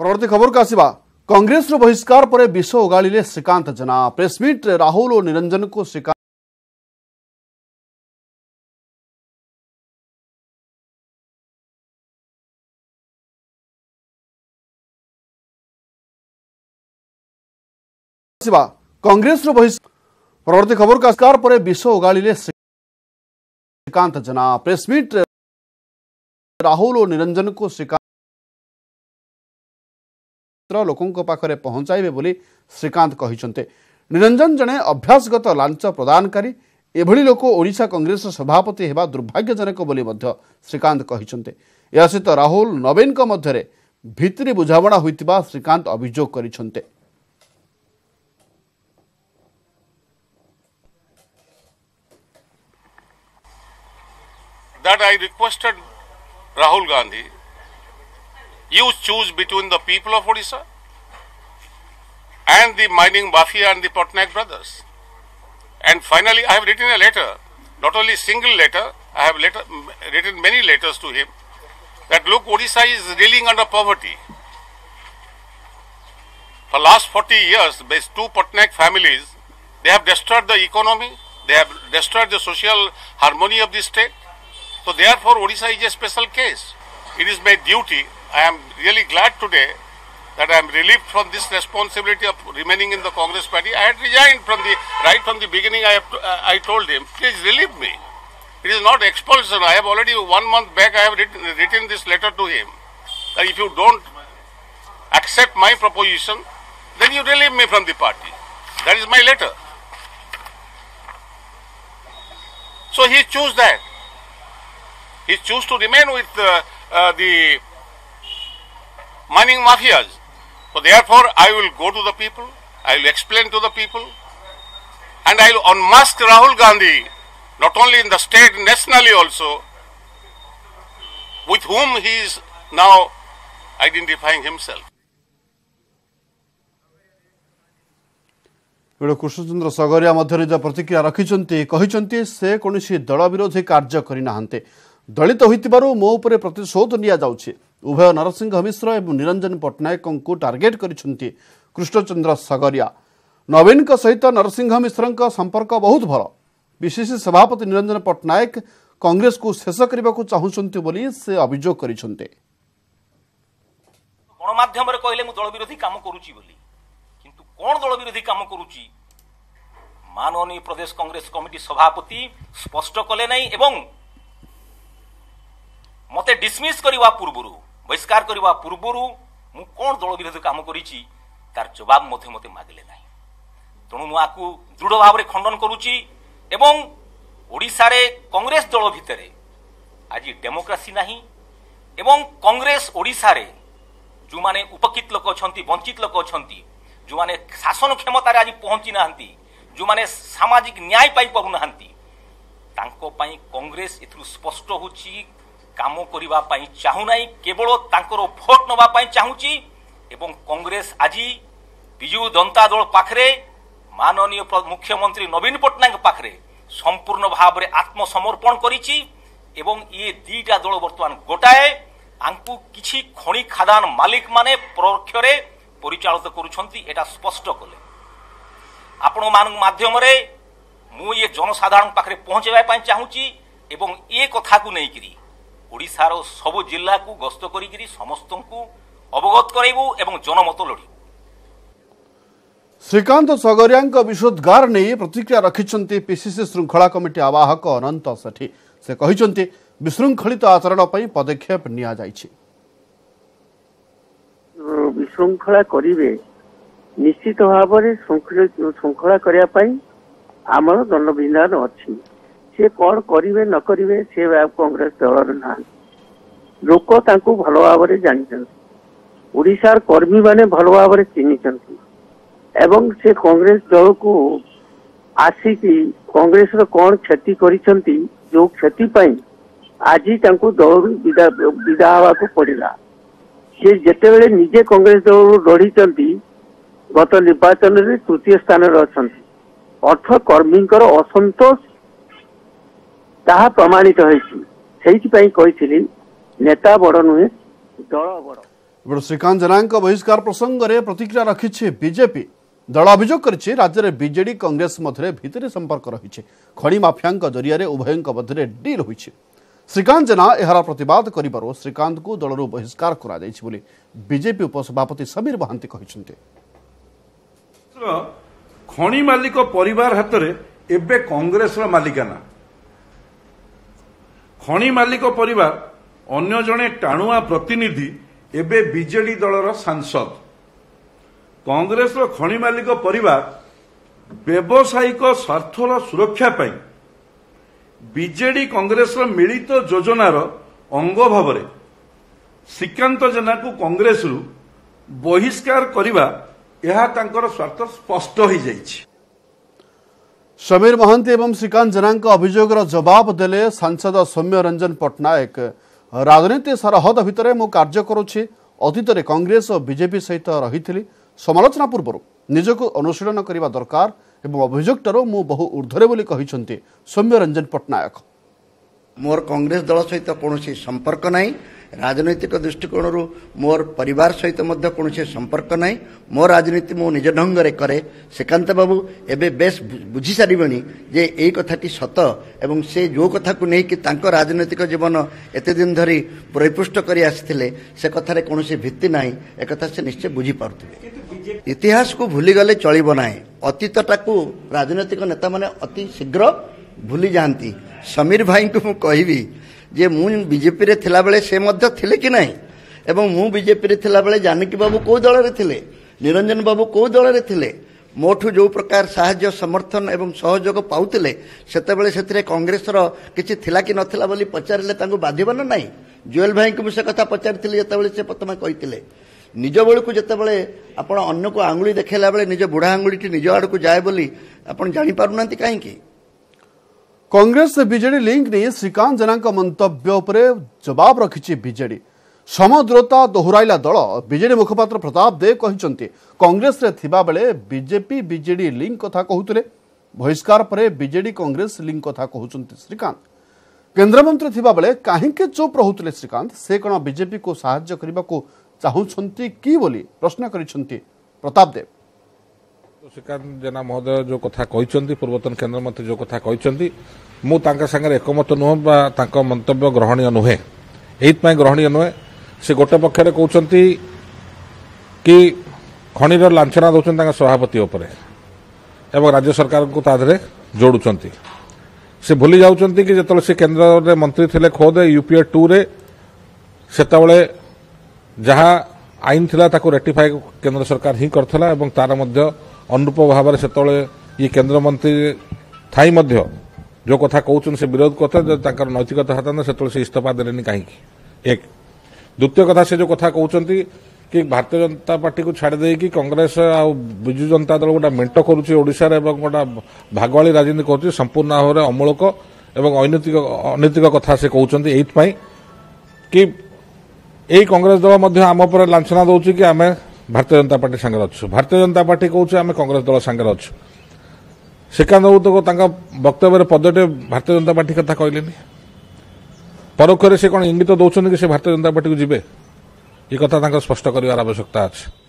परवर्ती खबर को आसिबा कांग्रेस रो बहिष्कार पर विष उगाड़े श्रीकांत जेना प्रेसमिट राहुल और निरंजन को श्रीकांत कांग्रेस रो परवर्ती खबर को बहिष्कार पर विष उगाड़े श्रीकांत जेना प्रेसमिट राहुल और निरंजन को श्रीकांत लोकों पाखरे पहुंचाइबे बोली श्रीकांत कहिसंते। निरंजन जने अभ्यासगत लांच प्रदानकारी एभली लोक ओडिशा कांग्रेस सभापति हेबा दुर्भाग्यजनक बोली मध्य श्रीकांत कहिसंते। या सहित राहुल नवीन को मध्यरे भितरी बुझावणा होइतिबा श्रीकांत अभियोग करिसंते। That I requested Rahul Gandhi, you choose between the people of Odisha and the mining mafia and the Patnaik brothers. And finally, I have written a letter, not only single letter, I have written many letters to him, that look, Odisha is reeling under poverty. For last 40 years, these two Patnaik families, they have destroyed the economy, they have destroyed the social harmony of the state. So therefore, Odisha is a special case. It is my duty. I am really glad today that I am relieved from this responsibility of remaining in the Congress party. I had resigned right from the beginning. I told him, please relieve me. It is not expulsion. I have already 1 month back I have written this letter to him that if you don't accept my proposition, then you relieve me from the party. That is my letter. So he chose that. He chose to remain with the mining mafias. So therefore, I will go to the people, I will explain to the people, and I will unmask Rahul Gandhi, not only in the state, nationally also, with whom he is now identifying himself. Krishnachandra सगरिया मध्य निज प्रतिक्रिया रखिंट से कौन दल विरोधी कार्य करना दलित होइतिबारु मो उपरे प्रतिशोध निया जाउछि। उभय नरसिंह मिश्र एवं निरंजन पट्टनायक को टार्गेट करिसंती कृष्णचंद्र सगरिया। नवीन सहित नरसिंह मिश्र संपर्क बहुत भल। बीसीसी सभापति निरंजन पट्टनायक कांग्रेस को शेष करने को चाहूंट बोली से अभियोग करिसंते। गणमाध्यम रे कहले मु दल विरोधी काम करूची बोली, किंतु कोन दल विरोधी काम करूची माननीय प्रदेश कांग्रेस कमिटी सभापति स्पष्ट कले नहीं एवं मते डिसमिस करवा पूर्वरु बहिष्कार करवा पूर्वरु मु कोन दल विरोधी काम करिछि तार जवाब मते मागिले नाही। तेणु मु आकु दृढ़ भाव रे खंडन करूछि एवं ओडिसा रे कांग्रेस दल भितरे आज डेमोक्रेसी नाही एवं कांग्रेस ओडिसा रे जो माने उपकित लोक अछंती, वंचित लोक अछंती, जो माने शासन क्षमता रे आज पहुंची नाहंती, जो माने सामाजिक न्याय पाई पारु नाहंती, तांको पई कांग्रेस एथु स्पष्ट होछि काम करिबा पई चाहू नाही, केवल तांकर भोट नबा पई चाहूची। एवं कांग्रेस आज बिजू जनता दल पाखरे माननीय मुख्यमंत्री नवीन पट्टनायक पाखरे संपूर्ण भाव में आत्मसमर्पण करिछि एवं ये दीटा दल वर्तमान गोटाए आंकु किछि खणी खादान मालिक माने परोक्षरे परिचालित करूछंती एटा स्पष्ट कले। आपण मान माध्यम रे मु ये जनसाधारण पाखरे पहुंचेबा पई चाहूची एवं ए कथा को नै करी ओडिशार सब जिला को गस्त करी समस्त को अवगत कराइबू एवं जनमत लड़ी। श्रीकांत सगरिया विशोधगार नहीं प्रतिक्रिया रखिंट पीसीसी श्रृंखला कमिटी आवाहक अनंत सेठी। से कहते विशृंखलित आचरण पर पदक्षेप निया जाइछि। विशृंखला करिवे निश्चित भाव में श्रृंखला करिया पई आमर दंडविधान अछि। से कौन करिवे न करिवे से कांग्रेस दल ना लोक तांको भल भाव में जानी ओडिशार कर्मी माने भल भाव में चिन्ही एवं से कांग्रेस दल को आसिकी कांग्रेस रो कौन क्षति करिसंती जो क्षति पाई आज तांको दल विदा हवा को पड़िला। से जेतेबेले निजे कांग्रेस दल लड़ीचंती गत निर्वाचन में तृतीय स्थान रे अछंती अर्थ कर्मींकर असंतोष ताहा प्रमाणित होइछि। सेहिथि पई कहिथिली नेता बड़ नुहे दल बड़। श्रीकांत जेना बहिष्कार प्रसंग में प्रतिक्रिया रखी बीजेपी। दल अभियोग कर राज्य में बीजेडी कांग्रेस मध्य भितरी संपर्क रही खनि माफिया जरिया उभयों मध्य डील होती। श्रीकांत जेना यार प्रतिवाद कर श्रीकांत को दलू बहिष्कार कर बीजेपी उपसभापति समीर महांती कहते। खनि मालिक परिवार हाथ में एबे कांग्रेस मालिकाना खनि मालिक परिवार अन्य जड़े टाणुआ प्रतिनिधि एबे बीजेडी दलर सांसद कांग्रेस खनि मालिक परिवार व्यावसायिक स्वार्थर सुरक्षा पाई बीजेडी कांग्रेस मिलित योजनार अंग भाव श्रीकांत जेना को कांग्रेस रु बहिष्कार करवा यह तांकर स्वार्थ स्पष्ट हो जाइछि। समीर महांती एवं श्रीकांत जेना अभियोग जवाब देले सांसद सौम्य रंजन पट्टनायक। राजनीति सरहद भितर मु कार्य करुछि। अतीत में कांग्रेस और बीजेपी सहित रही समालोचना पूर्व निजक अनुशीलन करने दरकार एवं अभियोगटार मु बहु ऊर्ध्वे बोली कहिसंती सौम्य रंजन पट्टनायक। मोर कांग्रेस दल सहित कौन संपर्क नहीं। राजनैतिक दृष्टिकोण मोर परिवार सहित कौन संपर्क नहीं। मो राजनीति मो निज ढंग से करे। श्रीकांत बाबू एबे बेस बुझी सारिबणी जे एई कथाटी सत एवं से जो कथा को नहीं कि तांको राजनैतिक जीवन एते दिन धरी परिपुष्ट करी आसिथिले से कथार कौन भित्ति नहीं। एक कथा से निश्चय बुझी पारुथिबे। इतिहास को भूली गले चलिबो नाही। अतीतटा को राजनैतिक नेता माने अति शीघ्र भूली जाती। समीर भाई को मु कहबी जे मु बीजेपी रे थिला बेले से मध्य थिले कि नहीं एवं मु बीजेपी रे थिला बेले जानकी बाबू को दल रे थिले, निरंजन बाबू को दल रे थिले, मोठू जो प्रकार साहाय्य समर्थन एवं सहयोग पाउतिले सेते बेले सेतिरे कांग्रेस रो किछि थिला कि नथिला बोली पचारिले तांको बाधिबन नाही। जुएल भाई को से कथा पचारिथिले जते बेले से प्रथम कहिथिले निज बेल को जते बेले आपण अन्य को आंगुली देखेला बेले निज बुढ़ा आंगुलीटी निज आड़ को जाए बोली आपण जानि पारुनांती काहेकि। कांग्रेस बीजेडी लिंक नहीं श्रीकांत जेना मंतव्य उपरे जवाब रखी बीजेडी। समदूरता दोहराइला दल बीजेडी मुखपात्र प्रताप देव कहते कांग्रेस रे थिबा बेले बीजेपी बीजेडी लिंक कथा कहते बहिष्कार पर बीजेडी कांग्रेस लिंक कथा कहते श्रीकांत। केन्द्रमंत्री थिबा बेले काहेकि चुप रहुतले श्रीकांत से कौन बीजेपी को साहाय्य करने को चाहूंती कि बोली प्रश्न करिसेंती प्रताप देव। श्रीकांत जेना महोदय जो कथा कहते पूर्वतन केन्द्र मंत्री जो कथा कहते मु तांका संगे एकमत नुह बा तांका मंतव्य ग्रहणीय नुहे। एइथपाई ग्रहणीय नुहे से गोटे पक्षरे कहते कि खनिर लांछना दौरान तांका सभापति उपरे एवं राज्य सरकार को ताधरे जोड़ुचंती। से भूली जाउचंती कि जेतले से केन्द्र रे मंत्री थिले खोद यूपीए 2 रे सेतबेले जहा आईन थिला ताको रेटिफाई केन्द्र सरकार ही करथला एवं तार मध्य अनुरूप भाव में सेतबेले ये केन्द्र मंत्री थाई मध्य जो कथा कहउछन से विरोध करते ताकर नैतिकता हाथ से से इस्तीफा देलेनी कहीं। एक द्वितीय कथा से जो कथा कहउछंती कि भारतीय जनता पार्टी को छाड़ दे कि कांग्रेस आ बिजु जनता दल गोटा मेंट करुछि ओडिशा रे एवं गोटा भागवाली राजनीति करुछि संपूर्ण भाव में अमूलक एवं अनैतिक कथा से कहउछंती। एइथपाई कि एई कांग्रेस दल मध्य आम पर लांछना दउछि कि आमे भारतीय जनता पार्टी संगे अच्छु। भारतीय जनता पार्टी कहूँ आम कांग्रेस दल संगे अच्छु। श्रीकांत बाबू तो वक्तव्य पदटे भारतीय जनता पार्टी कथा कहलेनी। परोक्ष से कौन इंगित दौरान कि से भारतीय जनता पार्टी को जीवे ये कथा स्पष्ट कर आवश्यकता अच्छे।